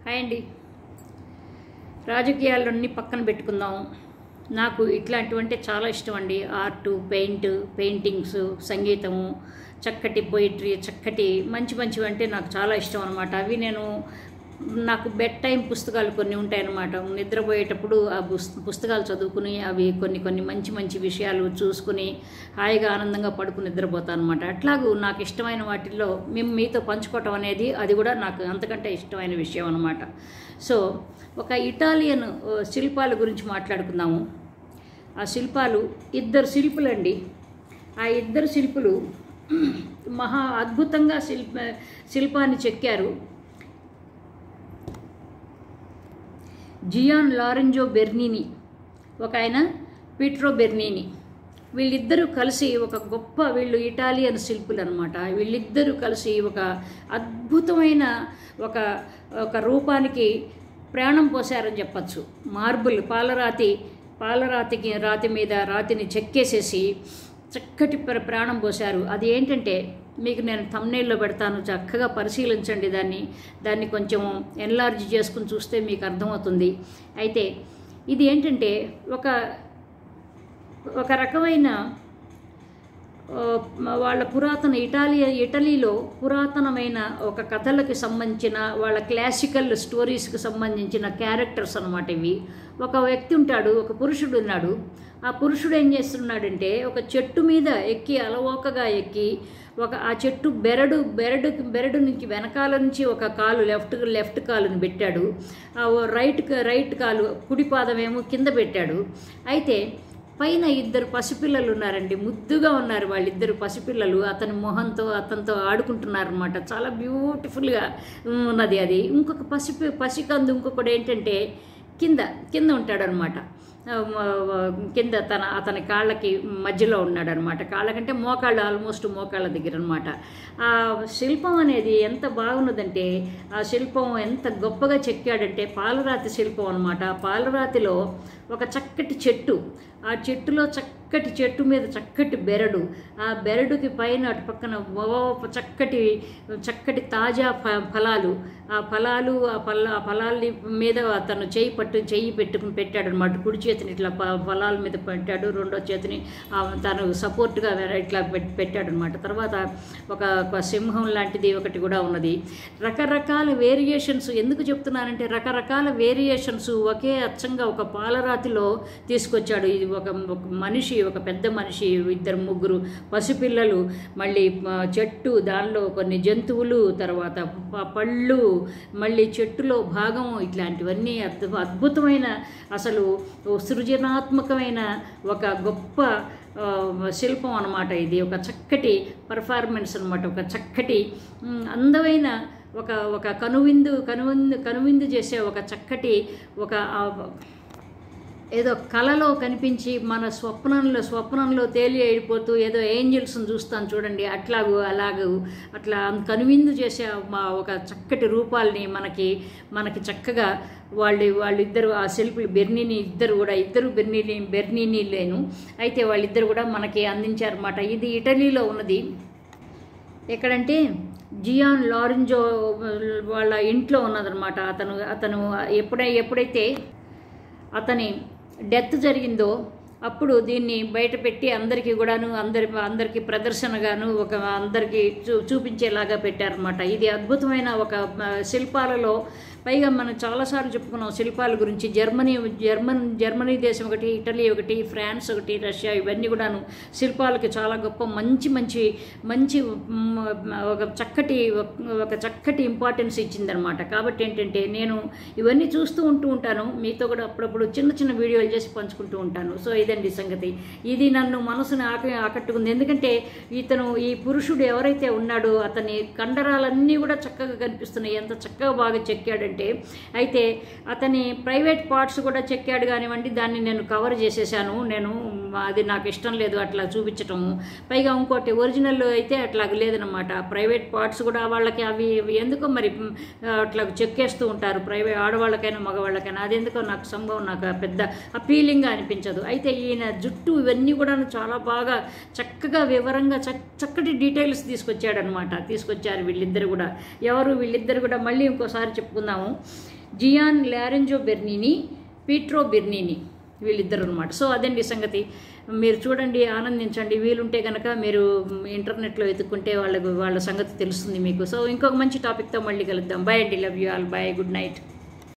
Hi అండి. రాజకీయాలన్నీ పక్కన పెట్టుకుందాం. నాకు ఇట్లాంటివంటే చాలా ఇష్టం అండి. ఆర్టు, పెయింటింగ్స్, సంగీతము, చక్కటి పోయిట్రీ, చక్కటి మంచివి అంటే నాకు చాలా ఇష్టం అనమాట. అవి నాకు బెడ్ టైం పుస్తకాలు కొన్ని ఉంటాయన్నమాట. నిద్రపోయేటప్పుడు ఆ పుస్తకాలు చదువుకుని అవి కొన్ని మంచి విషయాలు చూసుకుని హాయిగా ఆనందంగా పడుకుని నిద్రపోతాను అనమాట. అట్లాగూ నాకు ఇష్టమైన వాటిల్లో మీతో పంచుకోవటం అనేది అది కూడా నాకు అంతకంటే ఇష్టమైన విషయం అనమాట. సో ఒక ఇటాలియన్ శిల్పాల గురించి మాట్లాడుకుందాము. ఆ శిల్పాలు ఇద్దరు శిల్పులండి. ఆ ఇద్దరు శిల్పులు మహా అద్భుతంగా శిల్పాన్ని చెక్కారు. జియాన్ లారెంజో బెర్నీని, ఒక ఆయన పీట్రో బెర్నీని. వీళ్ళిద్దరూ కలిసి వీళ్ళు ఇటాలియన్ శిల్పులు అనమాట. వీళ్ళిద్దరూ కలిసి ఒక అద్భుతమైన ఒక రూపానికి ప్రాణం పోశారని చెప్పచ్చు. మార్బుల్ రాతి మీద రాతిని చెక్కేసేసి చక్కటి ప్రాణం పోశారు. అది ఏంటంటే మీకు నేను థంబ్నెయిల్లో పెడతాను, చక్కగా పరిశీలించండి. దాన్ని కొంచెం ఎన్లార్జ్ చేసుకుని చూస్తే మీకు అర్థమవుతుంది. అయితే ఇది ఏంటంటే ఒక రకమైన వాళ్ళ పురాతన ఇటలీలో పురాతనమైన ఒక కథలకు సంబంధించిన వాళ్ళ క్లాసికల్ స్టోరీస్కి సంబంధించిన క్యారెక్టర్స్ అన్నమాట ఇవి. ఒక వ్యక్తి ఉంటాడు, ఒక పురుషుడు ఉన్నాడు. ఆ పురుషుడు ఏం చేస్తున్నాడంటే ఒక చెట్టు మీద అలవోకగా ఎక్కి ఆ చెట్టు బెరడు నుంచి వెనకాల నుంచి ఒక కాలు లెఫ్ట్ కాలుని పెట్టాడు. రైట్ కాలు కుడి పాదమేమో కింద పెట్టాడు. అయితే పైన ఇద్దరు పసిపిల్లలు ఉన్నారండి, ముద్దుగా ఉన్నారు వాళ్ళిద్దరు పసిపిల్లలు. అతని అతనితో ఆడుకుంటున్నారనమాట. చాలా బ్యూటిఫుల్గా ఉన్నది అది. ఇంకొక పసికందు ఇంకొకడు ఏంటంటే కింద ఉంటాడనమాట. కింద అతని కాళ్ళకి మధ్యలో ఉన్నాడనమాట. కాళ్ళకంటే ఆల్మోస్ట్ మోకాళ్ళ దగ్గర అనమాట. ఆ శిల్పం అనేది ఎంత బాగున్నదంటే, ఆ శిల్పం ఎంత గొప్పగా చెక్కాడంటే పాలరాతి శిల్పం అనమాట. పాలరాతిలో ఒక చక్కటి చెట్టు, ఆ చెట్టు మీద చక్కటి బెరడు, ఆ బెరడుకి పైన అటు పక్కన చక్కటి తాజా ఫలాలు, ఆ ఫలాల మీద అతను చెయ్యి పెట్టుకుని పెట్టాడు అనమాట. కుడి చేతిని ఇట్లా ఫలాల మీద పెట్టాడు, రెండో చేతిని తను సపోర్ట్గా ఇట్లా పెట్టాడు అనమాట. తర్వాత ఒక సింహం లాంటిది ఒకటి కూడా ఉన్నది. రకరకాల వేరియేషన్స్. ఎందుకు చెప్తున్నానంటే రకరకాల వేరియేషన్స్ ఒకే అచ్చంగా ఒక పాలరాతిలో తీసుకొచ్చాడు. ఇది ఒక పెద్ద మనిషి, ఇద్దరు ముగ్గురు పసిపిల్లలు, మళ్ళీ చెట్టు, దానిలో కొన్ని జంతువులు, తర్వాత పళ్ళు, మళ్ళీ చెట్టులో భాగం, ఇట్లాంటివన్నీ అద్భుతమైన అసలు సృజనాత్మకమైన ఒక గొప్ప శిల్పం అనమాట. ఇది ఒక చక్కటి పర్ఫార్మెన్స్ అనమాట. ఒక చక్కటి అందమైన ఒక కనువిందు చేసే ఒక చక్కటి ఏదో కళలో కనిపించి మన స్వప్నంలో తేలి అయిపోతూ ఏదో ఏంజల్స్ని చూస్తాను చూడండి, అట్లా కనువిందు చేసే ఒక చక్కటి రూపాలని మనకి చక్కగా వాళ్ళిద్దరు ఆ శిల్పులు ఇద్దరు బెర్నీని అయితే వాళ్ళిద్దరు కూడా మనకి అందించారన్నమాట. ఇది ఇటలీలో ఉన్నది. ఎక్కడంటే జియాన్ లారెంజో వాళ్ళ ఇంట్లో ఉన్నదన్నమాట. అతను ఎప్పుడైతే అతని డెత్ జరిగిందో అప్పుడు దీన్ని బయటపెట్టి అందరికీ ప్రదర్శనగాను అందరికీ చూపించేలాగా పెట్టారన్నమాట. ఇది అద్భుతమైన ఒక శిల్పాలలో. పైగా మనం చాలాసార్లు చెప్పుకున్నాం శిల్పాల గురించి. జర్మనీ దేశం ఒకటి, ఇటలీ ఒకటి, ఫ్రాన్స్ ఒకటి, రష్యా, ఇవన్నీ కూడాను శిల్పాలకి చాలా గొప్ప మంచి ఒక చక్కటి ఇంపార్టెన్స్ ఇచ్చిందనమాట. కాబట్టి ఏంటంటే నేను ఇవన్నీ చూస్తూ ఉంటాను. మీతో కూడా అప్పుడప్పుడు చిన్న వీడియోలు చేసి పంచుకుంటూ ఉంటాను. సో ఇదండి సంగతి. ఇది నన్ను మనసుని ఆకట్టుకుంది. ఎందుకంటే ఈ పురుషుడు ఎవరైతే ఉన్నాడో అతని కండరాలన్నీ కూడా చక్కగా కనిపిస్తున్నాయి. ఎంత చక్కగా బాగా చెక్కాడంటే. అయితే అతని ప్రైవేట్ పార్ట్స్ కూడా చెక్కాడు కానివ్వండి. దాన్ని నేను కవర్ చేసేసాను. అది నాకు ఇష్టం లేదు అట్లా చూపించటము. పైగా ఇంకోటి ఒరిజినల్ అయితే అట్లా లేదనమాట. ప్రైవేట్ పార్ట్స్ కూడా వాళ్ళకి అవి ఎందుకో మరి అట్లా చెక్కేస్తూ ఉంటారు, ఆడవాళ్ళకైనా మగవాళ్ళకైనా. అదెందుకో నాకు పెద్ద అపీలింగ్గా అనిపించదు. అయితే ఈయన జుట్టు ఇవన్నీ కూడా చాలా బాగా చక్కగా వివరంగా చక్కటి డీటెయిల్స్ తీసుకొచ్చారు వీళ్ళిద్దరు కూడా. వీళ్ళిద్దరు కూడా మళ్ళీ ఇంకోసారి చెప్పుకుందాము. ఇష్టం. జియాన్ లారెంజో బెర్నీని, పీట్రో బెర్నీని, వీళ్ళిద్దరు అనమాట. సో అదండి సంగతి. మీరు చూడండి, ఆనందించండి. వీలుంటే కనుక మీరు ఇంటర్నెట్లో వెతుక్కుంటే వాళ్ళ సంగతి తెలుస్తుంది మీకు. సో ఇంకొక మంచి టాపిక్తో మళ్ళీ కలుద్దాం. బై అండి, love you all, bye, good night.